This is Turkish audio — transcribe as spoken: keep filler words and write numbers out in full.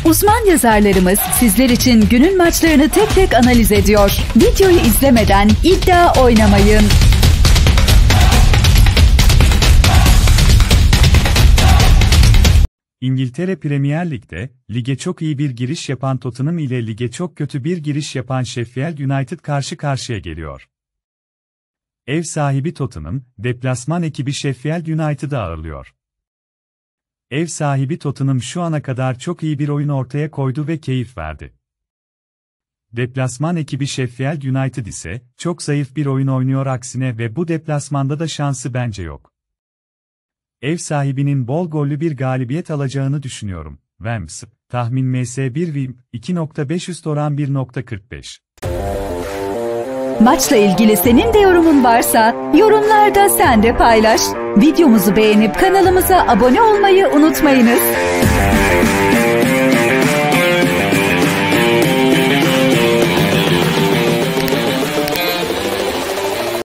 Uzman yazarlarımız sizler için günün maçlarını tek tek analiz ediyor. Videoyu izlemeden iddia oynamayın. İngiltere Premier Lig'de, lige çok iyi bir giriş yapan Tottenham ile lige çok kötü bir giriş yapan Sheffield United karşı karşıya geliyor. Ev sahibi Tottenham, deplasman ekibi Sheffield United'ı ağırlıyor. Ev sahibi Tottenham şu ana kadar çok iyi bir oyun ortaya koydu ve keyif verdi. Deplasman ekibi Sheffield United ise, çok zayıf bir oyun oynuyor aksine ve bu deplasmanda da şansı bence yok. Ev sahibinin bol gollü bir galibiyet alacağını düşünüyorum. Wemps, tahmin M S bir Wim, iki nokta beş üst oran bir nokta kırk beş. Maçla ilgili senin de yorumun varsa, yorumlarda sen de paylaş. Videomuzu beğenip kanalımıza abone olmayı unutmayınız.